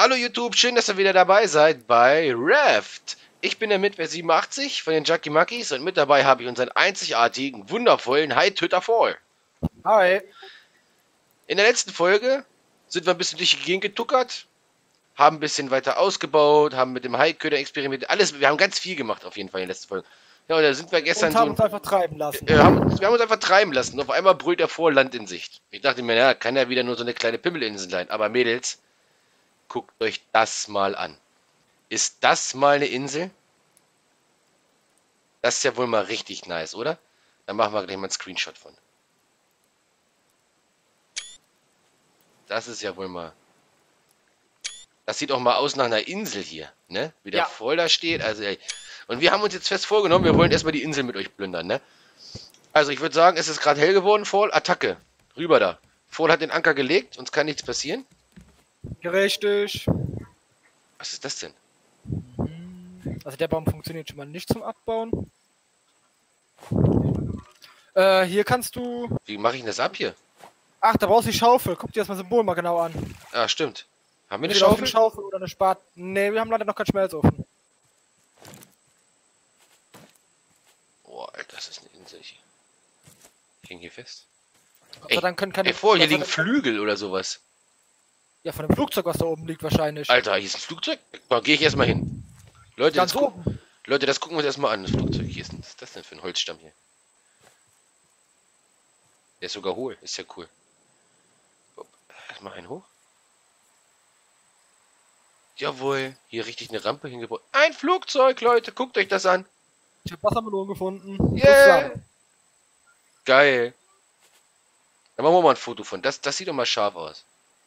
Hallo YouTube, schön, dass ihr wieder dabei seid bei Raft. Ich bin der Mitwer87 von den Junkie Monkeys und mit dabei habe ich unseren einzigartigen, wundervollen High-Tütter Fall. Hi. In der letzten Folge sind wir ein bisschen durch die Gegend getuckert, haben ein bisschen weiter ausgebaut, haben mit dem High-Köder experimentiert, alles, wir haben ganz viel gemacht auf jeden Fall in der letzten Folge. Ja, und da sind wir gestern Und haben uns einfach treiben lassen. wir haben uns einfach treiben lassen. Auf einmal brüllt der Fall Land in Sicht. Ich dachte mir, ja, kann ja wieder nur so eine kleine Pimmelinsel sein, aber Mädels, guckt euch das mal an. Ist das mal eine Insel? Das ist ja wohl mal richtig nice, oder? Dann machen wir gleich mal einen Screenshot von. Das ist ja wohl mal... Das sieht auch mal aus nach einer Insel hier, ne? Wie der voll da steht. Also, ey. Und wir haben uns jetzt fest vorgenommen, wir wollen erstmal die Insel mit euch plündern, ne? Also, ich würde sagen, es ist gerade hell geworden, Fall. Attacke. Rüber da. Fall hat den Anker gelegt, uns kann nichts passieren. Richtig. Was ist das denn? Also der Baum funktioniert schon mal nicht zum Abbauen. Hier kannst du... Wie mache ich denn das ab hier? Ach, da brauchst du die Schaufel. Guck dir das mal Symbol mal genau an. Ah, stimmt. Haben wir eine Entweder Schaufel? eine Schaufel oder eine Spat... Ne, wir haben leider noch keinen Schmelzofen. Boah, Alter, das ist eine Insel hier. Ich häng hier fest. Ey, dann können keine... Ey, Fall, hier liegen Flügel oder sowas. Ja, von dem Flugzeug, was da oben liegt wahrscheinlich. Alter, hier ist ein Flugzeug? Da gehe ich erstmal hin. Leute, Ganz oben. Leute, das gucken wir uns erstmal an, das Flugzeug. Hier ist was ist das denn für ein Holzstamm hier? Der ist sogar hohl, ist ja cool. Erstmal einen hoch. Jawohl, hier richtig eine Rampe hingebaut. Ein Flugzeug, Leute, guckt euch das an. Ich habe Wassermelonen gefunden. Yeah. Geil. Dann machen wir mal ein Foto von. Das sieht doch mal scharf aus.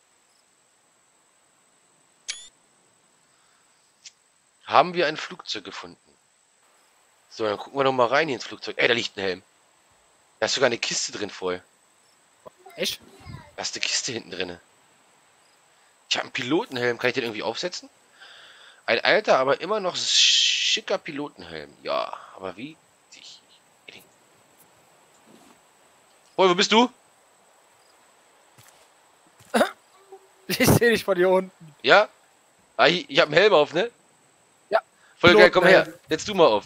Haben wir ein Flugzeug gefunden? So, dann gucken wir doch mal rein hier ins Flugzeug. Ey, da liegt ein Helm. Da ist sogar eine Kiste drin voll. Echt? Da ist eine Kiste hinten drin. Ich habe einen Pilotenhelm. Kann ich den irgendwie aufsetzen? Ein alter, aber immer noch schicker Pilotenhelm. Ja, aber wie? Wo bist du? Ich sehe dich von hier unten. Ja? Ah, ich habe einen Helm auf, ne? Ja. Voll geil, komm her. Setz du mal auf.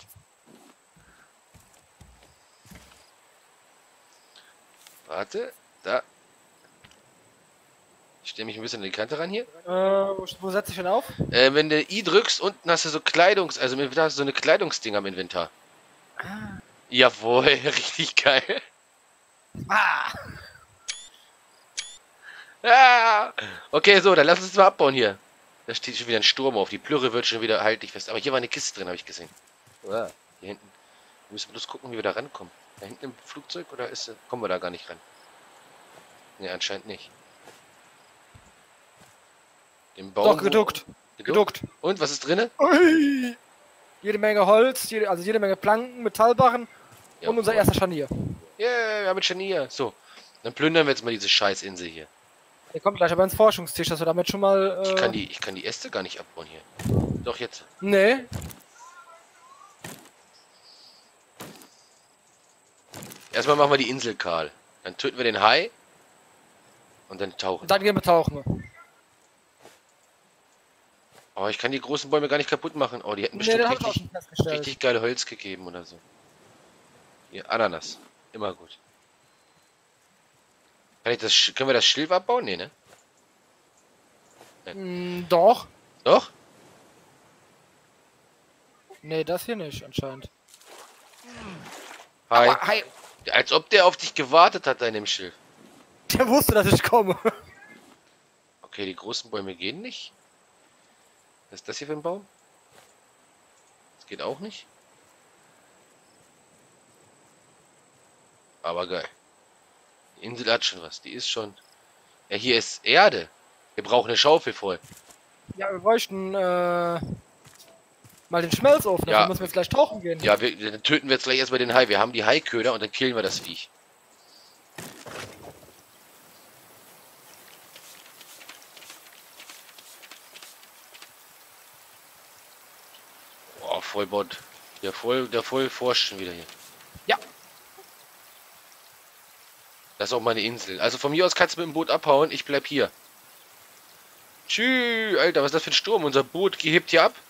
Warte, da. Ich stelle mich ein bisschen an die Kante ran hier. Wo setze ich denn auf? Wenn du I drückst, unten hast du so also im Inventar hast du so eine Kleidungsding am Inventar. Ah. Jawohl, richtig geil. Ah. Ah. Okay, so, dann lass uns mal abbauen hier. Da steht schon wieder ein Sturm auf. Die Plürre wird schon wieder halt dich fest. Aber hier war eine Kiste drin, habe ich gesehen. Ah, hier hinten. Wir müssen bloß gucken, wie wir da rankommen. Da hinten im Flugzeug oder kommen wir da gar nicht ran? Ne, anscheinend nicht. Im Baum. Doch, geduckt. Geduckt. Und, was ist drinne? Ui. Jede Menge Holz, jede Menge Planken, Metallbarren und unser erster Scharnier. Yeah, wir haben ein Scharnier. So, dann plündern wir jetzt mal diese Scheißinsel hier. Der kommt gleich aber ins Forschungstisch, dass wir damit schon mal... Ich kann die Äste gar nicht abbauen hier. Doch, jetzt. Nee. Erstmal machen wir die Insel kahl. Dann töten wir den Hai. Und dann tauchen. Und dann gehen wir tauchen. Aber ich kann die großen Bäume gar nicht kaputt machen. Oh, die hätten bestimmt richtig geile Holz gegeben oder so. Hier, Ananas. Immer gut. Können wir das Schilf abbauen? Nee, ne? Doch. Doch? Nee, das hier nicht anscheinend. Hi. Aber, hi. Als ob der auf dich gewartet hat, an dem Schilf. Der wusste, dass ich komme. Okay, die großen Bäume gehen nicht. Was ist das hier für ein Baum? Das geht auch nicht. Aber geil. Die Insel hat schon was. Die ist schon... Ja, hier ist Erde. Wir brauchen eine Schaufel voll. Ja, wir bräuchten mal den Schmelzofen. Ja. Dafür müssen wir vielleicht tauchen gehen. Ja, dann töten wir jetzt gleich erstmal den Hai. Wir haben die Haiköder und dann killen wir das Viech. Oh, Vollbot. Der voll forscht schon wieder hier. Ja. Das ist auch meine Insel. Also von mir aus kannst du mit dem Boot abhauen. Ich bleib hier. Tschüss, Alter, was ist das für ein Sturm? Unser Boot hebt hier ab.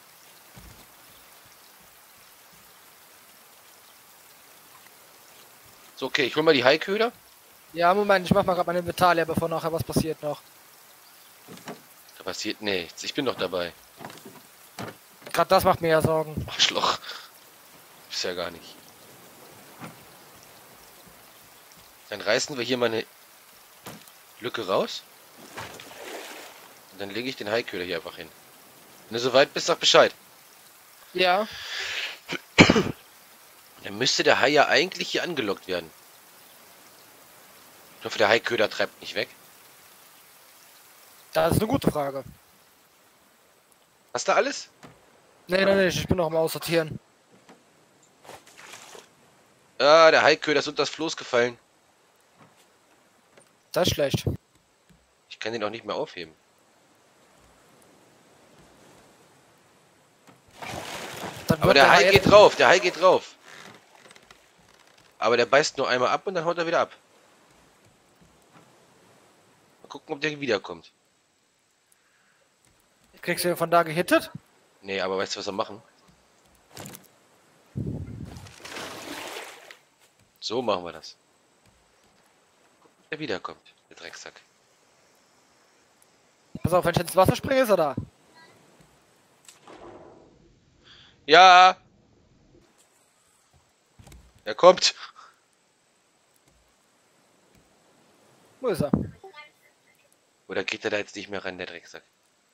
So, okay, ich hol mal die Haiköder. Ja, Moment, ich mach mal gerade meine Inventar leer, bevor nachher was passiert noch. Da passiert nichts. Ich bin doch dabei. Gerade das macht mir ja Sorgen. Arschloch. Ist ja gar nicht. Dann reißen wir hier mal eine Lücke raus. Und dann lege ich den Haiköder hier einfach hin. Wenn du soweit bist, sag Bescheid. Ja. Dann müsste der Hai ja eigentlich hier angelockt werden. Ich hoffe, der Haiköder treibt nicht weg. Das ist eine gute Frage. Hast du alles? Nee, ich bin noch am Aussortieren. Ah, der Haiköder ist unter das Floß gefallen. Das ist schlecht. Ich kann den auch nicht mehr aufheben. Dann Aber wird der Hai jetzt- geht drauf, der Hai geht drauf. Aber der beißt nur einmal ab und dann haut er wieder ab. Mal gucken, ob der wiederkommt. Kriegst du ihn von da gehittet? Nee, aber weißt du, was wir machen? So machen wir das. Der wiederkommt, der Drecksack. Pass auf, wenn ich ins Wasser springe, ist er da. Ja! Er kommt! Wo ist er? Oder geht er da jetzt nicht mehr ran, der Drecksack?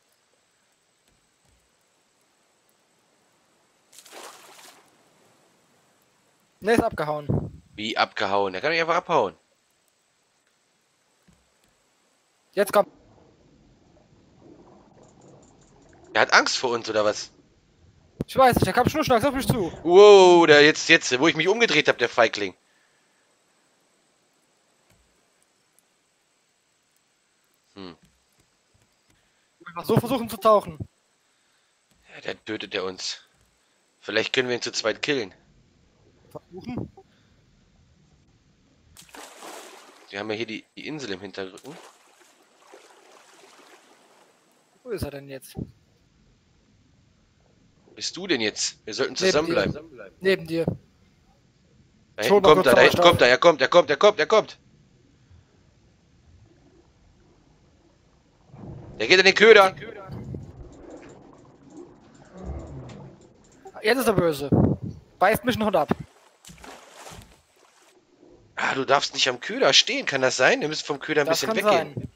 Ne, ist abgehauen. Wie abgehauen? Er kann nicht einfach abhauen. Jetzt kommt. Er hat Angst vor uns, oder was? Ich weiß nicht, der kam schnurstracks auf mich zu. Wow, der jetzt, wo ich mich umgedreht habe, der Feigling. Einfach so versuchen zu tauchen. Ja, der tötet er uns. Vielleicht können wir ihn zu zweit killen. Versuchen? Wir haben ja hier die Insel im Hinterrücken. Wo ist er denn jetzt? Wo bist du denn jetzt? Wir sollten Neben dir. zusammenbleiben. Neben dir. Da Ich hol hinten mal kommt kurz er, da hinten Sauerstoff. kommt er, er kommt. Der geht an den Köder. Jetzt ist er böse. Beißt mich einen Hund ab. Ah, du darfst nicht am Köder stehen, kann das sein? Wir müssen vom Köder ein Das bisschen kann weggehen. sein.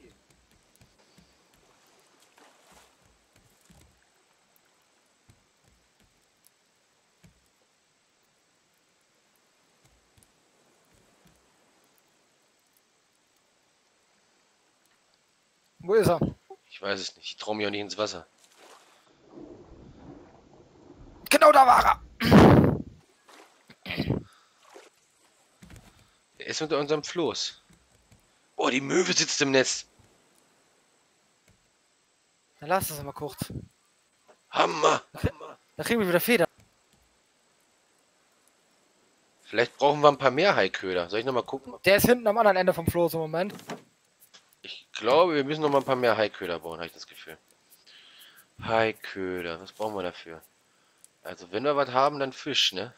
Wo ist er? Ich weiß es nicht. Ich traue mich auch nicht ins Wasser. Genau da war er. Er ist unter unserem Floß. Oh, die Möwe sitzt im Netz. Dann lass es mal kurz. Hammer. Da kriegen wir wieder Feder. Vielleicht brauchen wir ein paar mehr Haiköder. Soll ich noch mal gucken? Der ist hinten am anderen Ende vom Floß im Moment. Ich glaube, wir müssen noch mal ein paar mehr Haiköder bauen, habe ich das Gefühl. Haiköder, was brauchen wir dafür? Also, wenn wir was haben, dann Fisch, ne?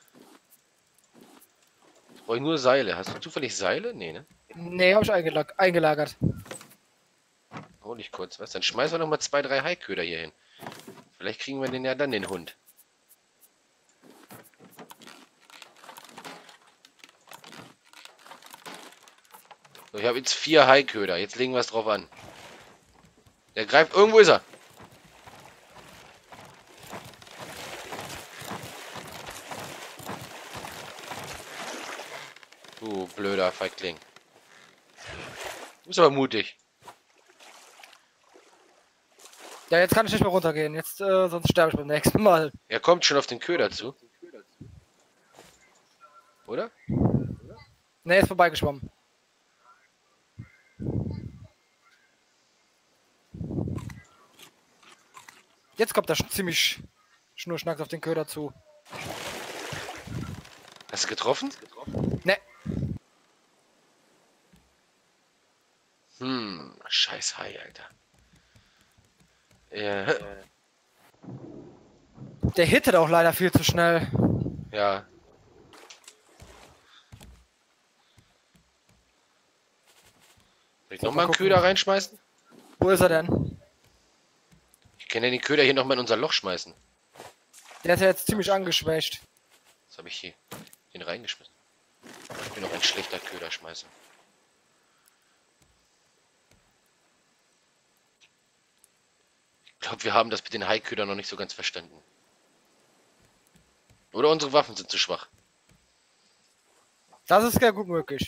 Jetzt brauche ich nur Seile. Hast du zufällig Seile? Nee, ne? Nee, hab ich eingelagert. Hol ich kurz was. Dann schmeißen wir noch mal 2, 3 Haiköder hier hin. Vielleicht kriegen wir den ja dann, den Hund. So, ich habe jetzt 4 Haiköder. Jetzt legen wir es drauf an. Der greift. Irgendwo ist er. Du blöder Feigling. Du bist aber mutig. Ja, jetzt kann ich nicht mehr runtergehen. Jetzt, sonst sterbe ich beim nächsten Mal. Er kommt schon auf den Köder zu. Oder? Ne, ist vorbeigeschwommen. Jetzt kommt er ziemlich schnurschnacks auf den Köder zu. Hast du getroffen? Ne, Scheiß Hai, Alter. Ja. Der hittet auch leider viel zu schnell. Ja. Soll ich So, nochmal mal einen gucken. Köder reinschmeißen? Wo ist er denn? Ich kann ja den Köder hier nochmal in unser Loch schmeißen. Der ist ja jetzt ziemlich angeschwächt. Was habe ich hier? Den reingeschmissen. Ich bin noch ein schlechter Köderschmeißer. Ich glaube, wir haben das mit den Haiködern noch nicht so ganz verstanden. Oder unsere Waffen sind zu schwach. Das ist sehr gut möglich.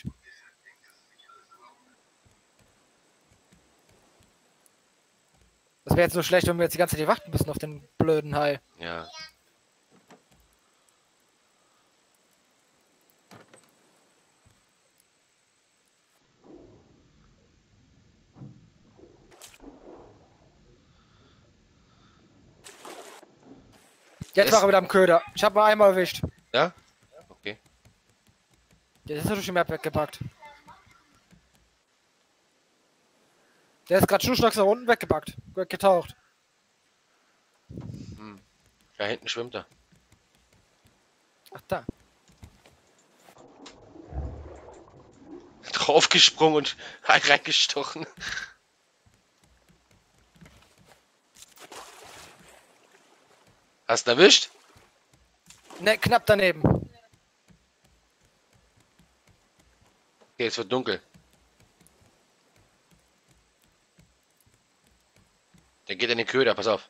Das wäre jetzt so schlecht, wenn wir jetzt die ganze Zeit hier warten müssen auf den blöden Hai. Ja. Jetzt war er wieder am Köder. Ich habe mal einmal erwischt. Ja? Okay. Der ist durch die Map weggepackt. Der ist gerade schnurstracks nach unten weggepackt. Getaucht. Da hinten schwimmt er. Ach da. Draufgesprungen und reingestochen. Hast du ihn erwischt? Ne, knapp daneben. Okay, es wird dunkel. Der geht in den Köder, pass auf.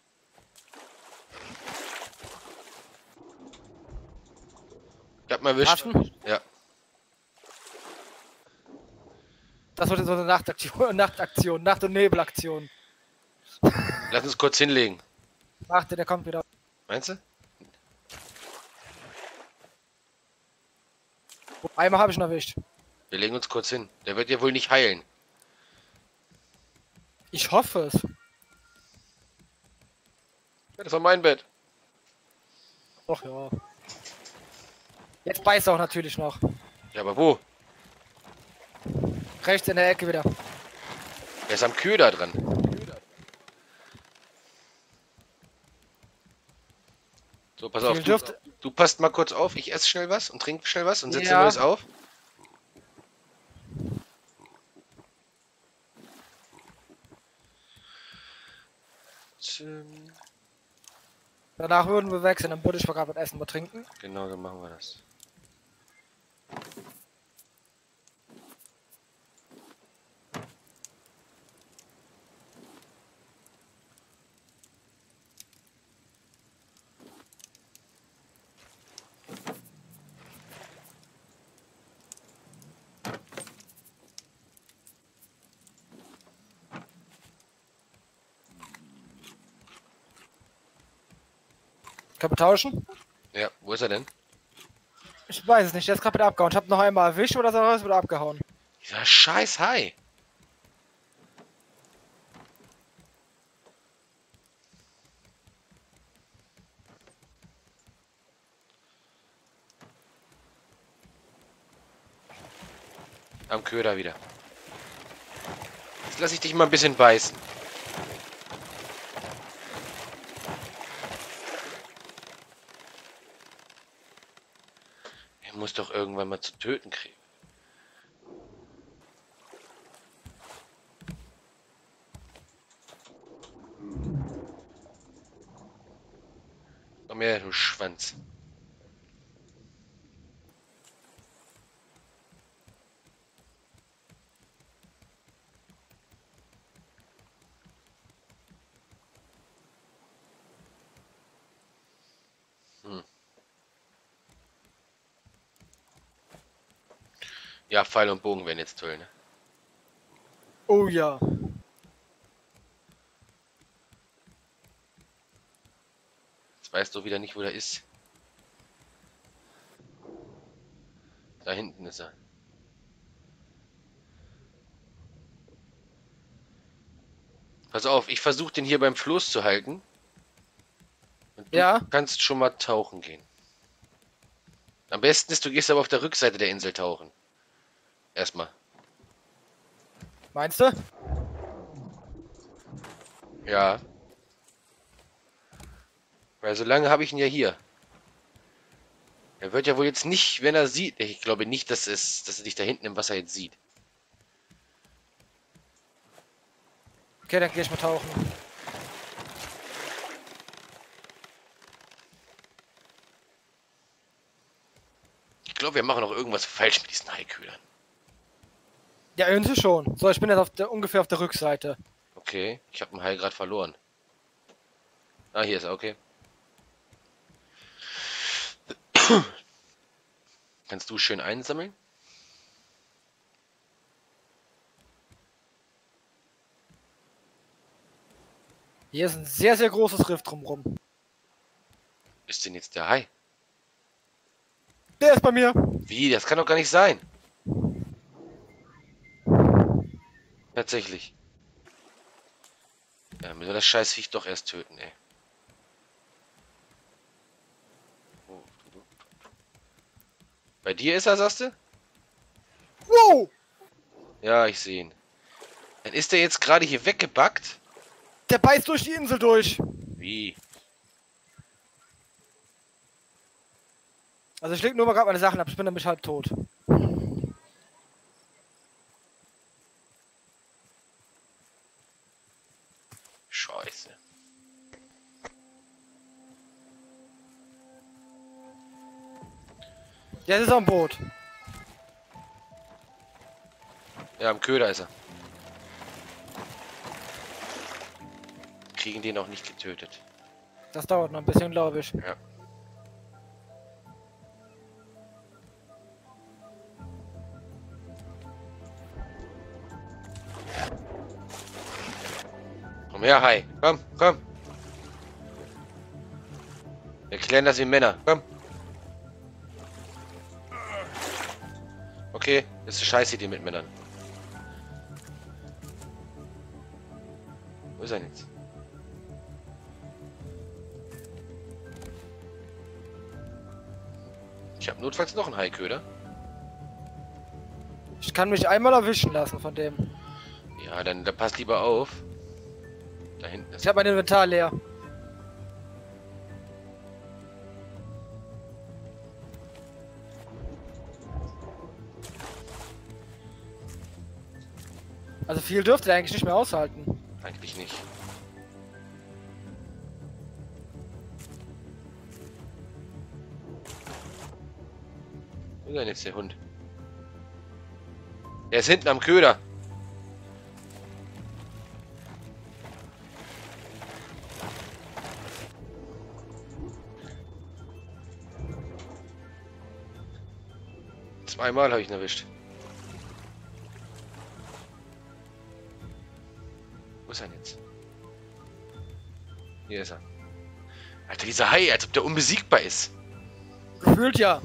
Ich hab ihn erwischt. Hafen? Ja. Das wird jetzt so eine Nachtaktion, Nachtaktion, Nacht- und Nebelaktion. Lass uns kurz hinlegen. Warte, der kommt wieder. Meinst du? Einmal habe ich ihn erwischt. Wir legen uns kurz hin. Der wird ja wohl nicht heilen. Ich hoffe es. Das war mein Bett. Doch, ja. Jetzt beißt er auch natürlich noch. Ja, aber wo? Rechts in der Ecke wieder. Er ist am Köder dran. So, pass auf. Viel dürfte- Du passt mal kurz auf. Ich esse schnell was und trinke schnell was und setze Ja. Neues auf. Danach würden wir wechseln, dann würde ich gerade was essen, was trinken. Genau, dann machen wir das. Können wir tauschen? Ja, wo ist er denn? Ich weiß es nicht, der ist gerade wieder abgehauen. Ich habe noch einmal erwischt oder so, ist wieder abgehauen. Dieser scheiß Hai. Am Köder wieder. Jetzt lasse ich dich mal ein bisschen beißen. Er muss doch irgendwann mal zu töten kriegen. Komm her, du Schwanz. Ja, Pfeil und Bogen wären jetzt toll, ne? Oh ja. Jetzt weißt du wieder nicht, wo der ist. Da hinten ist er. Pass auf, ich versuche den hier beim Floß zu halten. Und du Ja. kannst schon mal tauchen gehen. Am besten ist, du gehst aber auf der Rückseite der Insel tauchen. Erstmal. Meinst du? Ja. Weil so lange habe ich ihn ja hier. Er wird ja wohl jetzt nicht, wenn er sieht. Ich glaube nicht, dass er dich da hinten im Wasser jetzt sieht. Okay, dann gehe ich mal tauchen. Ich glaube, wir machen auch irgendwas falsch mit diesen Haiködern. Ja, irgendwie schon. So, ich bin jetzt ungefähr auf der Rückseite. Okay, ich habe einen Hai gerade verloren. Ah, hier ist er, okay. Kannst du schön einsammeln? Hier ist ein sehr, sehr großes Riff drumrum. Ist denn jetzt der Hai? Der ist bei mir. Wie? Das kann doch gar nicht sein. Tatsächlich. Ja, müssen wir das Scheißviech doch erst töten, ey. Bei dir ist er, sagst du? Wow! Ja, ich sehe ihn. Dann ist der jetzt gerade hier weggebackt? Der beißt durch die Insel durch. Wie? Also ich leg nur mal gerade meine Sachen ab, ich bin nämlich halb tot. Scheiße. Der ist am Boot. Ja, am Köder ist er. Kriegen den noch nicht getötet. Das dauert noch ein bisschen, glaube ich. Ja. Komm her, Hai. Komm, komm. Wir klären das wie Männer. Komm. Okay, das ist eine scheiß Idee mit Männern. Wo ist er denn jetzt? Ich habe notfalls noch einen Haiköder. Ich kann mich einmal erwischen lassen von dem. Ja, dann da passt lieber auf. Da hinten ist Ich habe mein Inventar leer. Also viel dürfte er eigentlich nicht mehr aushalten. eigentlich nicht. Wo ist denn jetzt der Hund? Der ist hinten am Köder. Zweimal habe ich ihn erwischt. Wo ist er denn jetzt? Hier ist er. Alter, dieser Hai, als ob der unbesiegbar ist. Gefühlt ja.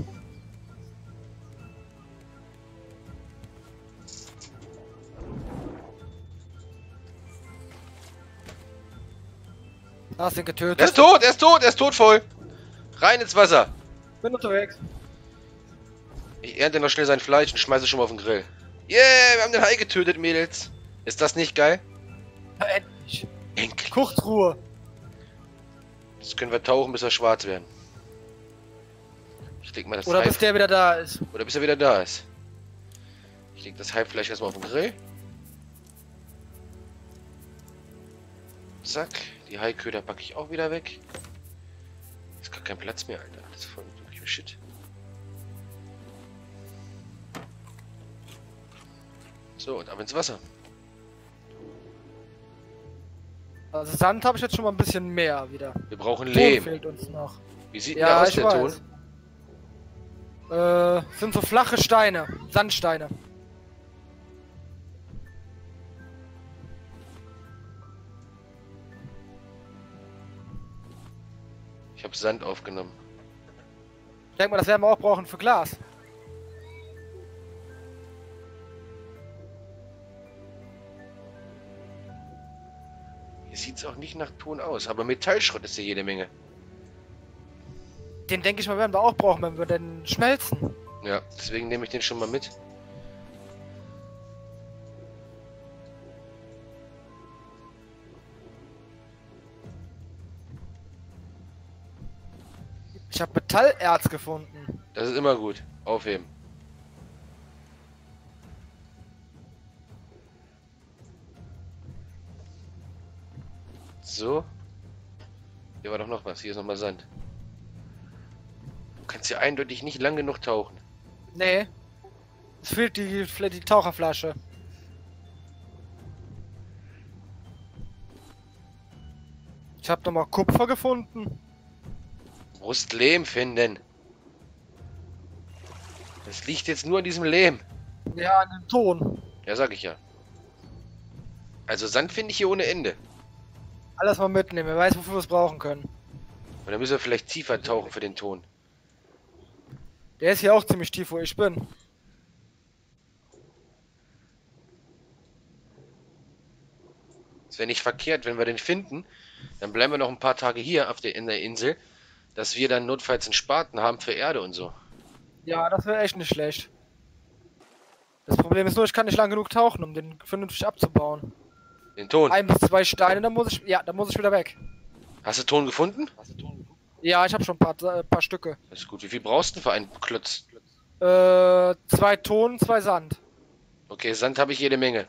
Hast du ihn getötet? Er ist tot, er ist tot, er ist tot voll. Rein ins Wasser. Bin unterwegs. Ich ernte noch schnell sein Fleisch und schmeiße schon mal auf den Grill. Yeah, wir haben den Hai getötet, Mädels. Ist das nicht geil? Ja, endlich. Endlich. Kurzruhe. Jetzt können wir tauchen, bis wir schwarz werden. Ich leg mal das Oder Hai... bis der wieder da ist. Oder bis er wieder da ist. Ich leg das Haifleisch erstmal auf den Grill. Zack. Die Haiköder packe ich auch wieder weg. Ist gar kein Platz mehr, Alter. Das ist voll wirklich Shit. So, und ab ins Wasser. Also Sand habe ich jetzt schon mal ein bisschen mehr wieder. Wir brauchen Ton Lehm. fehlt uns noch. Wie sieht denn der aus, der Ton? Sind so flache Steine. Sandsteine. Ich habe Sand aufgenommen. Ich denke mal, das werden wir auch brauchen für Glas. Hier sieht es auch nicht nach Ton aus, aber Metallschrott ist hier jede Menge. Den denke ich mal, werden wir auch brauchen, wenn wir den schmelzen. Ja, deswegen nehme ich den schon mal mit. Ich habe Metallerz gefunden. Das ist immer gut. Aufheben. So. Hier war doch noch was. Hier ist nochmal Sand. Du kannst hier eindeutig nicht lang genug tauchen. Nee. Es fehlt die Taucherflasche. Ich habe nochmal Kupfer gefunden. Du musst Lehm finden. Das liegt jetzt nur an diesem Lehm. Ja, an dem Ton. Ja, sag ich ja. Also Sand finde ich hier ohne Ende. Alles mal mitnehmen. Wer weiß, wofür wir es brauchen können. Und dann müssen wir vielleicht tiefer tauchen für den Ton. Der ist hier auch ziemlich tief, wo ich bin. Es wäre nicht verkehrt, wenn wir den finden. Dann bleiben wir noch ein paar Tage hier in der Insel, dass wir dann notfalls einen Spaten haben für Erde und so. Ja, das wäre echt nicht schlecht. Das Problem ist nur, ich kann nicht lang genug tauchen, um den vernünftig abzubauen. Den Ton. 1 bis 2 Steine, dann muss ich wieder weg. Hast du Ton gefunden? Ja, ich habe schon ein paar Stücke. Das ist gut. Wie viel brauchst du für einen Klotz? 2 Ton, 2 Sand. Okay, Sand habe ich jede Menge.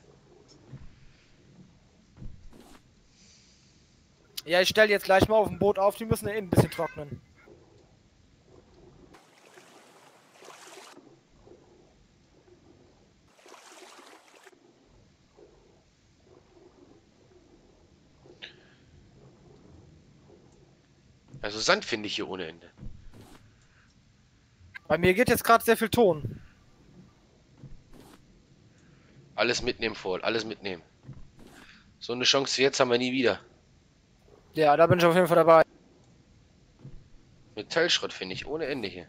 Ja, ich stelle jetzt gleich mal auf dem Boot auf, die müssen ja innen ein bisschen trocknen. Also Sand finde ich hier ohne Ende. Bei mir geht jetzt gerade sehr viel Ton. Alles mitnehmen, voll. Alles mitnehmen. So eine Chance wie jetzt haben wir nie wieder. Ja, da bin ich auf jeden Fall dabei. Metallschrott finde ich ohne Ende hier.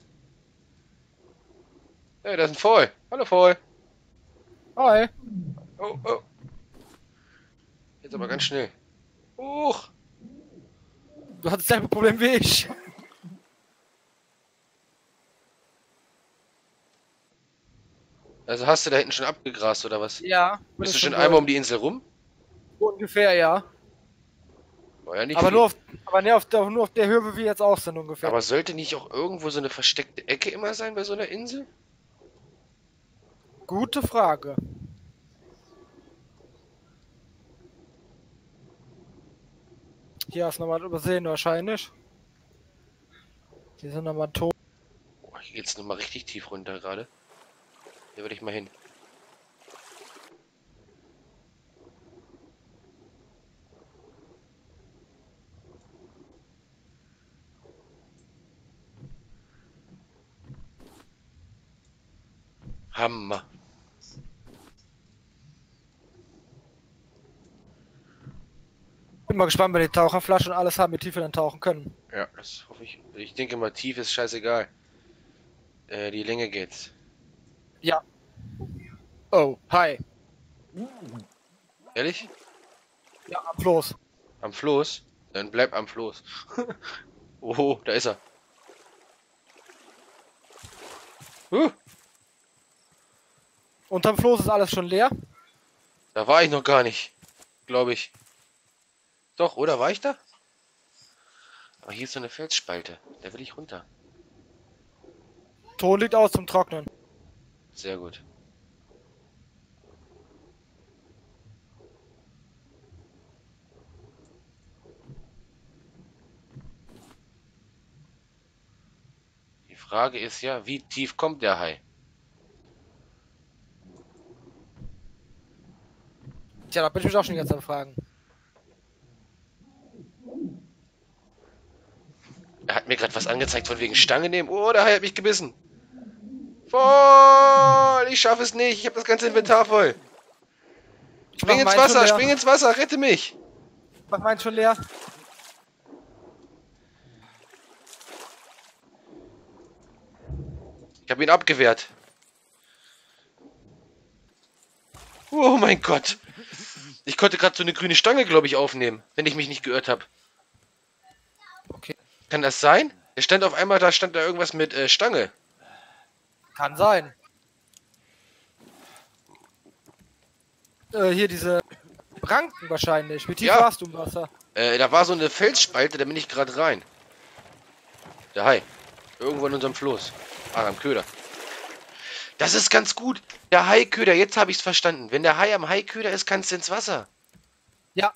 Hey, das ist ein Voll. Hallo Voll. Hi. Oh, oh. Jetzt aber ganz schnell. Huch. Du hattest dasselbe Problem wie ich. Also hast du da hinten schon abgegrast oder was? Ja. Bist du schon einmal um die Insel rum? Ungefähr, ja. War ja nicht Aber viel. nur auf der Höhe, wie wir jetzt auch sind ungefähr. Aber sollte nicht auch irgendwo so eine versteckte Ecke immer sein bei so einer Insel? Gute Frage. Hier hast du nochmal übersehen wahrscheinlich. Hier sind nochmal tot. Boah, hier geht's nochmal richtig tief runter gerade. Hier würde ich mal hin. Hammer. Bin mal gespannt, wenn die Taucherflasche und alles haben, wie tief wir dann tauchen können. Ja, das hoffe ich. Ich denke mal, tief ist scheißegal. Die Länge geht's. Ja. Oh, hi. Ehrlich? Ja, am Floß. Am Floß? Dann bleib am Floß. Oh, da ist er. Unterm Floß ist alles schon leer. Da war ich noch gar nicht. Glaube ich. Doch, oder? War ich da? Aber hier ist so eine Felsspalte. Da will ich runter. Ton liegt aus zum Trocknen. Sehr gut. Die Frage ist ja, wie tief kommt der Hai? Tja, da bin ich mich auch schon die ganze Zeit fragen. Er hat mir gerade was angezeigt von wegen Stange nehmen. Oh, der Hai hat mich gebissen. Voll! Ich schaffe es nicht. Ich habe das ganze Inventar voll. Spring ins Wasser, spring ins Wasser, rette mich. Mach meins schon leer. Ich habe ihn abgewehrt. Oh mein Gott. Ich konnte gerade so eine grüne Stange, glaube ich, aufnehmen, wenn ich mich nicht geirrt habe. Okay. Kann das sein? Er stand auf einmal, da stand da irgendwas mit Stange. Kann sein. Hier diese Ranken wahrscheinlich. Wie tief Ja. warst du im Wasser? Da war so eine Felsspalte, da bin ich gerade rein. Der Hai. Irgendwo in unserem Floß. Ah, am Köder. Das ist ganz gut. Der Haiköder, jetzt habe ich es verstanden. Wenn der Hai am Haiköder ist, kannst du ins Wasser. Ja.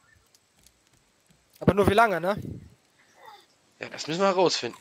Aber nur wie lange, ne? Ja, das müssen wir herausfinden.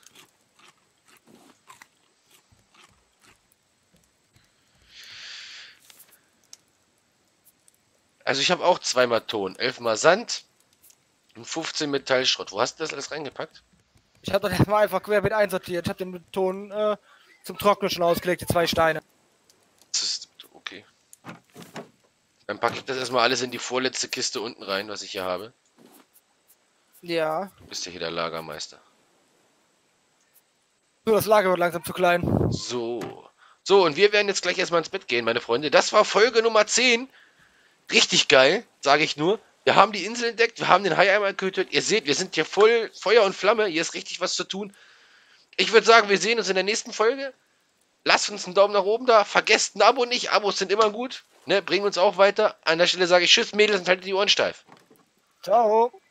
Also ich habe auch 2 mal Ton, 11 mal Sand und 15 Metallschrott. Wo hast du das alles reingepackt? Ich habe das erstmal einfach querbeet einsortiert. Ich habe den Ton zum Trocknen schon ausgelegt, die 2 Steine. Das ist okay. Dann packe ich das erstmal alles in die vorletzte Kiste unten rein, was ich hier habe. Ja. Du bist ja hier der Lagermeister. Nur das Lager wird langsam zu klein. So. So, und wir werden jetzt gleich erstmal ins Bett gehen, meine Freunde. Das war Folge Nummer 10. Richtig geil, sage ich nur. Wir haben die Insel entdeckt, wir haben den Hai einmal getötet. Ihr seht, wir sind hier voll Feuer und Flamme. Hier ist richtig was zu tun. Ich würde sagen, wir sehen uns in der nächsten Folge. Lasst uns einen Daumen nach oben da. Vergesst ein Abo nicht. Abos sind immer gut. Ne, bringen uns auch weiter. An der Stelle sage ich Tschüss, Mädels, und haltet die Ohren steif. Ciao.